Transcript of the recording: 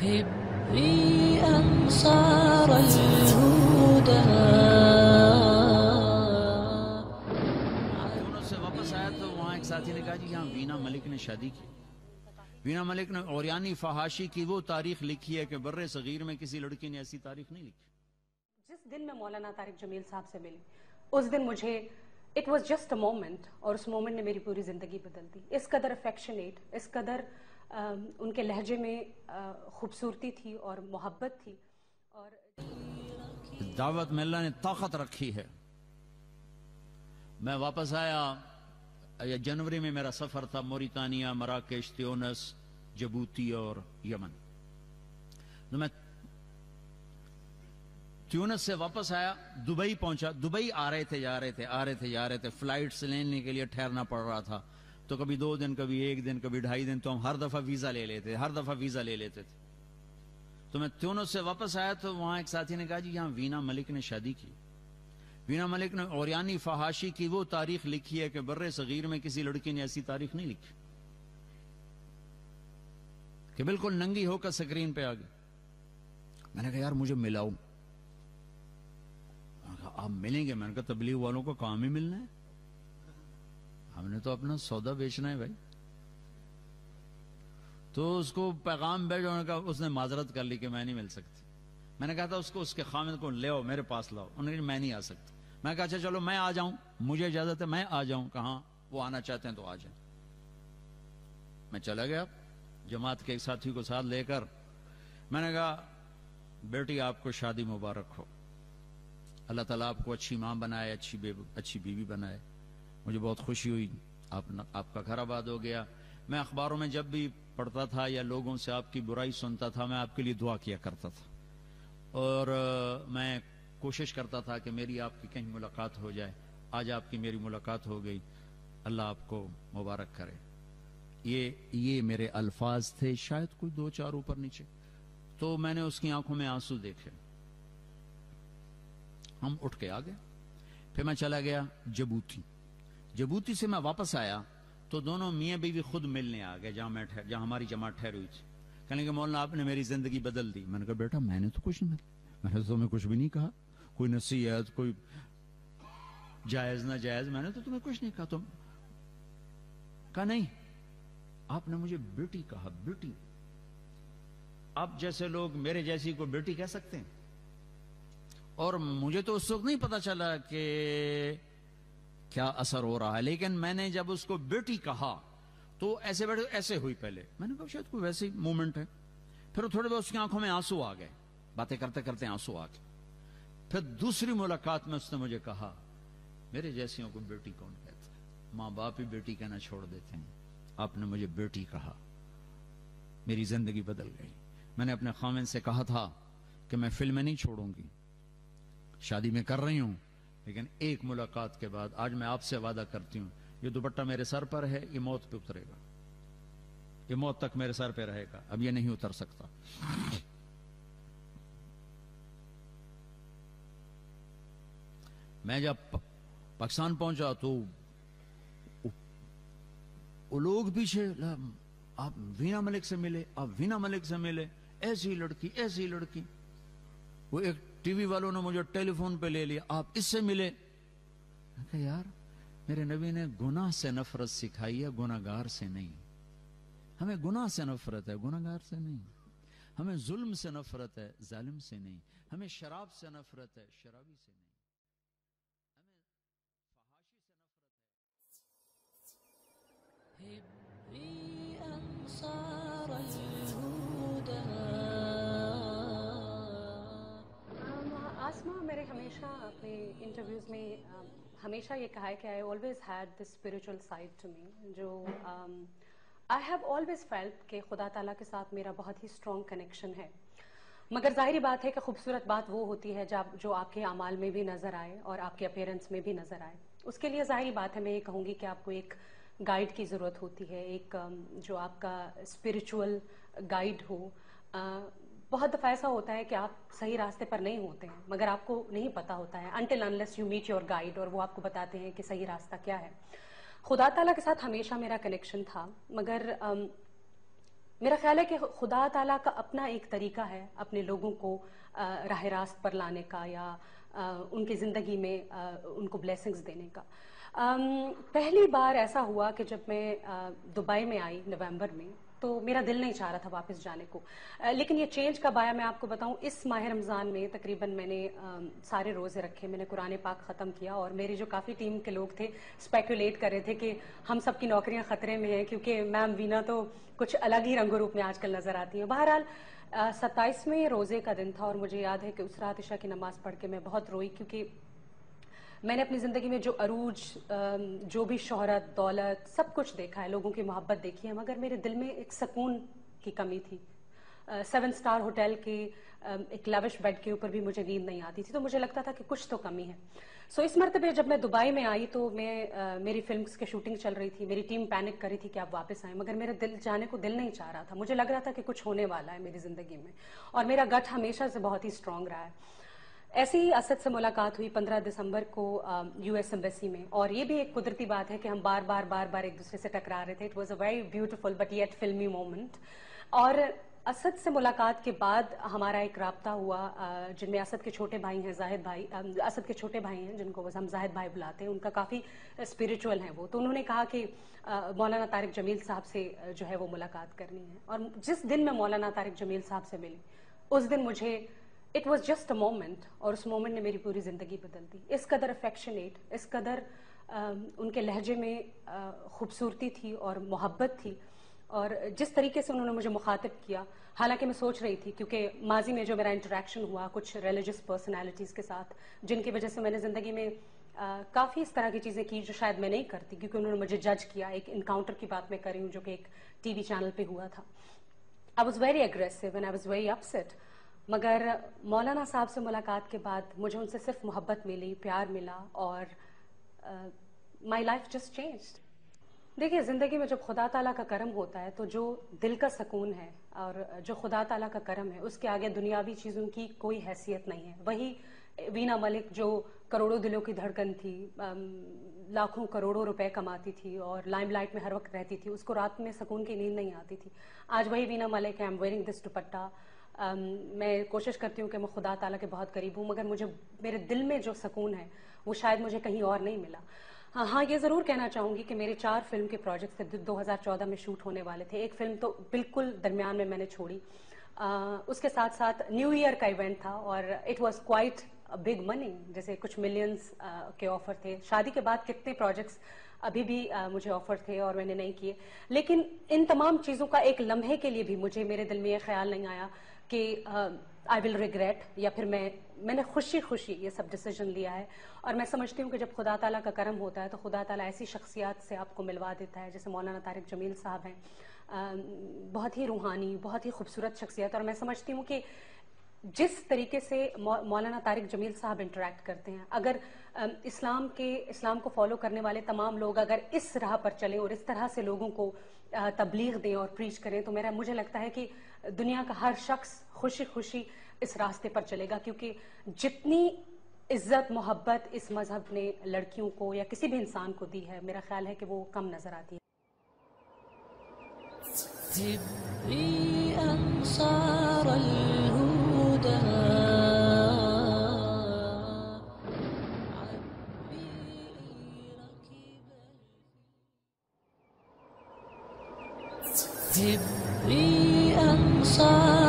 هبي أنصار الهدى. سے واپس آیا تو وہاں ایک ساتھی نے کہا جی یہاں وینا ملک نے شادی کی. وینا ملک نے اوریانی فحاشی کی وہ تاریخ لکھی ہے کہ بر صغیر میں کسی لڑکی نے ایسی تاریخ نہیں لکھی. جس دن میں مولانا طارق جمیل صاحب سے ملی اس دن مجھے it was just a moment, اور اس مومنٹ نے میری پوری زندگی بدل دی. اس قدر افیکشنیٹ، اس قدر ان کے لہجے میں خوبصورتی تھی اور محبت تھی. اور دعوت میں اللہ نے طاقت رکھی ہے. میں واپس آیا، جنوری میں میرا سفر تھا، موریتانیہ، مراکش، تیونس، جبوتی اور یمن. تو میں تیونس سے واپس آیا، دبئی پہنچا. دبئی آ رہے تھے، فلائٹس لینے کے لیے ٹھہرنا پڑ رہا تھا. تو کبھی 2 دن، کبھی 1 دن، کبھی 2.5 دن، تو ہم ہر دفعہ ویزا لے لیتے تھے. تو میں تیونس سے واپس آیا تو وہاں ایک ساتھی نے کہا جی یہاں وینا ملک نے شادی کی. وینا ملک نے اوریانی فحاشی کی وہ تاریخ لکھی ہے کہ بر صغیر میں کسی لڑکی نے ایسی تاریخ نہیں لکھی، کہ بالکل ننگی ہو کر سکرین پہ آ گئی. میں نے کہا یار مجھے ملاؤ. آپ ملیں گے؟ میں نے کہا تبلیغ والوں کو کام ہی ملنا ہے، ہم نے تو اپنا سودا بیچنا ہے بھائی. تو اس کو پیغام بھیجا، اس نے معذرت کر لی کہ میں نہیں مل سکتی. میں نے کہا تھا اس کے خامد کو لے آؤ، میرے پاس لاؤ. انہوں نے کہا میں نہیں آ سکتا. میں نے کہا اچھا چلو میں آ جاؤں، مجھے اجازت ہے میں آ جاؤں. کہاں؟ وہ آنا چاہتے ہیں تو آ جائیں. میں چلا گیا جماعت کے ایک ساتھی کو ساتھ لے کر. میں نے کہا بیٹی آپ کو شادی مبارک ہو، اللہ تعالیٰ آپ کو اچھی ماں بنائے، اچھی بیوی بنائے. مجھے بہت خوشی ہوئی، آپ کا گھر آباد ہو گیا. میں اخباروں میں جب بھی پڑھتا تھا یا لوگوں سے آپ کی برائی سنتا تھا، میں آپ کے لیے دعا کیا کرتا تھا، اور میں کوشش کرتا تھا کہ میری آپ کی کہیں ملاقات ہو جائے. آج آپ کی میری ملاقات ہو گئی، اللہ آپ کو مبارک کرے. یہ میرے الفاظ تھے، شاید کوئی 2-4 اوپر نیچے. تو میں نے اس کی آنکھوں میں آنسو دیکھے. ہم اٹھ کے آ گئے. پھر میں چلا گیا جبوتی سے میں واپس آیا تو دونوں میاں بیوی خود ملنے آ گئے جہاں ہماری جماعت ٹھہری ہوئی تھی. کہنے کہ مولانا آپ نے میری زندگی بدل دی. میں نے کہا بیٹا میں نے تو کچھ نہیں، میں نے تو تمہیں کچھ بھی نہیں کہا، کوئی نصیحت، کوئی جائز نہ جائز، میں نے تو تمہیں کچھ نہیں کہا. تم کہا نہیں، آپ نے مجھے بیٹی کہا. بیٹی؟ آپ جیسے لوگ میرے جیسی کو بیٹی کہہ سکتے ہیں؟ اور مجھے تو اس وقت نہیں پتا چلا کہ کیا اثر ہو رہا ہے، لیکن میں نے جب اس کو بیٹی کہا تو ایسے ہوئی. پہلے میں نے کہا شاید کوئی ویسی مومنٹ ہے. پھر تھوڑے بہت اس کی آنکھوں میں آنسو آ گئے، باتیں کرتے کرتے آنسو آ گئے. پھر دوسری ملاقات میں اس نے مجھے کہا میرے جیسیوں کو بیٹی کون کہتا ہے؟ ماں باپ ہی بیٹی کہنا چھوڑ دیتے ہیں، آپ نے مجھے بیٹی کہا، میری زندگی بدل گئی. میں نے اپنے خامن سے کہا تھا کہ میں فلمیں نہیں چھوڑوں گی، شادی میں کر رہی ہوں، لیکن ایک ملاقات کے بعد آج میں آپ سے وعدہ کرتی ہوں یہ دوپٹہ میرے سر پر ہے، یہ موت پہ اترے گا، یہ موت تک میرے سر پہ رہے گا، اب یہ نہیں اتر سکتا. میں جب پاکستان پہنچا تو وہ لوگ پیچھے، آپ وینا ملک سے ملے، آپ وینا ملک سے ملے، ایسی لڑکی. وہ ایک ٹی وی والوں نے مجھے ٹیلی فون پہ لے لیا، آپ اس سے ملے. میں کہا یار میرے نبی نے گناہ سے نفرت سکھائی ہے، گناہگار سے نہیں. ہمیں گناہ سے نفرت ہے، گناہگار سے نہیں. ہمیں ظلم سے نفرت ہے، ظالم سے نہیں. ہمیں شراب سے نفرت ہے، شرابی سے نہیں. هبي أنصار الهدى. آسما میرے ہمیشہ اپنے انٹرویوز میں ہمیشہ یہ کہا ہے کہ I always had this spiritual side to me, جو آئی ہیو آلویز فیلٹ کہ خدا تعالیٰ کے ساتھ میرا بہت ہی اسٹرانگ کنیکشن ہے. مگر ظاہری بات ہے کہ خوبصورت بات وہ ہوتی ہے جو آپ کے اعمال میں بھی نظر آئے اور آپ کے اپیرنس میں بھی نظر آئے. اس کے لیے ظاہری بات ہے میں یہ کہوں گی کہ آپ کو ایک گائیڈ کی ضرورت ہوتی ہے، ایک جو آپ کا اسپریچول گائیڈ ہو. بہت دفعہ ایسا ہوتا ہے کہ آپ صحیح راستے پر نہیں ہوتے ہیں مگر آپ کو نہیں پتا ہوتا ہے until unless you meet your guide، اور وہ آپ کو بتاتے ہیں کہ صحیح راستہ کیا ہے. خدا تعالیٰ کے ساتھ ہمیشہ میرا کنیکشن تھا، مگر میرا خیال ہے کہ خدا تعالیٰ کا اپنا ایک طریقہ ہے اپنے لوگوں کو راہ راست پر لانے کا یا ان کی زندگی میں ان کو بلیسنگز دینے کا. پہلی بار ایسا ہوا کہ جب میں دبئی میں آئی نومبر میں تو میرا دل نہیں چاہ رہا تھا واپس جانے کو, لیکن یہ چینج کب آیا میں آپ کو بتاؤں. اس ماہ رمضان میں تقریباً میں نے سارے روزے رکھے, میں نے قرآن پاک ختم کیا, اور میری جو کافی ٹیم کے لوگ تھے اسپیکولیٹ کر رہے تھے کہ ہم سب کی نوکریاں خطرے میں ہیں کیونکہ میم وینا تو کچھ الگ ہی رنگ و روپ میں آج کل نظر آتی ہیں. بہرحال 27ویں روزے کا دن تھا اور مجھے یاد ہے کہ اس رات عشاء کی نماز پڑھ کے میں بہت روئی, کیونکہ میں نے اپنی زندگی میں جو عروج, جو بھی شہرت, دولت, سب کچھ دیکھا ہے, لوگوں کی محبت دیکھی ہے, مگر میرے دل میں ایک سکون کی کمی تھی. 7 اسٹار ہوٹل کے ایک لیوش بیڈ کے اوپر بھی مجھے نیند نہیں آتی تھی, تو مجھے لگتا تھا کہ کچھ تو کمی ہے. سو اس مرتبہ جب میں دبئی میں آئی تو میری فلمز کی شوٹنگ چل رہی تھی, میری ٹیم پینک کر رہی تھی کہ آپ واپس آئیں, مگر میرے دل جانے کو دل نہیں چاہ رہا تھا. مجھے لگ رہا تھا کہ کچھ ہونے والا ہے میری زندگی میں, اور میرا گٹ ہمیشہ سے بہت ہی اسٹرانگ رہا ہے. ایسی ہی اسد سے ملاقات ہوئی 15 دسمبر کو یو ایس ایمبیسی میں, اور یہ بھی ایک قدرتی بات ہے کہ ہم بار بار ایک دوسرے سے ٹکرا رہے تھے. It was a very beautiful but yet filmy moment. اور اسد سے ملاقات کے بعد ہمارا ایک رابطہ ہوا, جن میں اسد کے چھوٹے بھائی ہیں زاہد بھائی, اسد کے چھوٹے بھائی ہیں جن کو ہم زاہد بھائی بلاتے ہیں, ان کا کافی اسپریچول ہیں وہ, تو انہوں نے کہا کہ مولانا طارق جمیل صاحب سے جو ہے وہ ملاقات کرنی ہے. اور جس دن میں مولانا طارق جمیل صاحب سے ملی اس دن مجھے it was just a moment, اور اس مومنٹ نے میری پوری زندگی بدل دی. اس قدر افیکشنیٹ, اس قدر ان کے لہجے میں خوبصورتی تھی اور محبت تھی, اور جس طریقے سے انہوں نے مجھے مخاطب کیا. حالانکہ میں سوچ رہی تھی کیونکہ ماضی میں جو میرا انٹریکشن ہوا کچھ ریلیجس پرسنالٹیز کے ساتھ, جن کی وجہ سے میں نے زندگی میں کافی اس طرح کی چیزیں کی جو شاید میں نہیں کرتی, کیونکہ انہوں نے مجھے جج کیا. ایک انکاؤنٹر کی بات میں کر رہی ہوں جو کہ ایک ٹی وی چینل پہ ہوا تھا. I was very aggressive and I was very upset, مگر مولانا صاحب سے ملاقات کے بعد مجھے ان سے صرف محبت ملی, پیار ملا, اور مائی لائف جسٹ چینجڈ. دیکھیے زندگی میں جب خدا تعالیٰ کا کرم ہوتا ہے تو جو دل کا سکون ہے اور جو خدا تعالیٰ کا کرم ہے اس کے آگے دنیاوی چیزوں کی کوئی حیثیت نہیں ہے. وہی وینا ملک جو کروڑوں دلوں کی دھڑکن تھی, لاکھوں کروڑوں روپے کماتی تھی اور لائم لائٹ میں ہر وقت رہتی تھی, اس کو رات میں سکون کی نیند نہیں آتی تھی. آج وہی وینا ملک ہے. I am wearing this dupatta. میں کوشش کرتی ہوں کہ میں خدا تعالیٰ کے بہت قریب ہوں, مگر مجھے میرے دل میں جو سکون ہے وہ شاید مجھے کہیں اور نہیں ملا. ہاں یہ ضرور کہنا چاہوں گی کہ میرے 4 فلم کے پروجیکٹس تھے 2014 میں شوٹ ہونے والے تھے. ایک فلم تو بالکل درمیان میں نے چھوڑی. اس کے ساتھ ساتھ نیو ایئر کا ایونٹ تھا اور it was quite big money, جیسے کچھ ملینز کے آفر تھے. شادی کے بعد کتنے پروجیکٹس ابھی بھی مجھے آفر تھے اور میں نے نہیں کیے, لیکن ان تمام چیزوں کا ایک لمحے کے لیے بھی مجھے میرے دل میں یہ خیال نہیں آیا کہ آئی ول ریگریٹ, یا پھر میں نے خوشی یہ سب ڈیسیجن لیا ہے. اور میں سمجھتی ہوں کہ جب خدا تعالیٰ کا کرم ہوتا ہے تو خدا تعالیٰ ایسی شخصیات سے آپ کو ملوا دیتا ہے, جیسے مولانا طارق جمیل صاحب ہیں, بہت ہی روحانی, بہت ہی خوبصورت شخصیت. اور میں سمجھتی ہوں کہ جس طریقے سے مولانا طارق جمیل صاحب انٹریکٹ کرتے ہیں, اگر اسلام کو فالو کرنے والے تمام لوگ اگر اس راہ پر چلیں اور اس طرح سے لوگوں کو تبلیغ دیں اور پریچ کریں, تو مجھے لگتا ہے کہ دنیا کا ہر شخص خوشی اس راستے پر چلے گا, کیونکہ جتنی عزت محبت اس مذہب نے لڑکیوں کو یا کسی بھی انسان کو دی ہے, میرا خیال ہے کہ وہ کم نظر آتی ہے. هبي أنصار الهدى هبي أنصار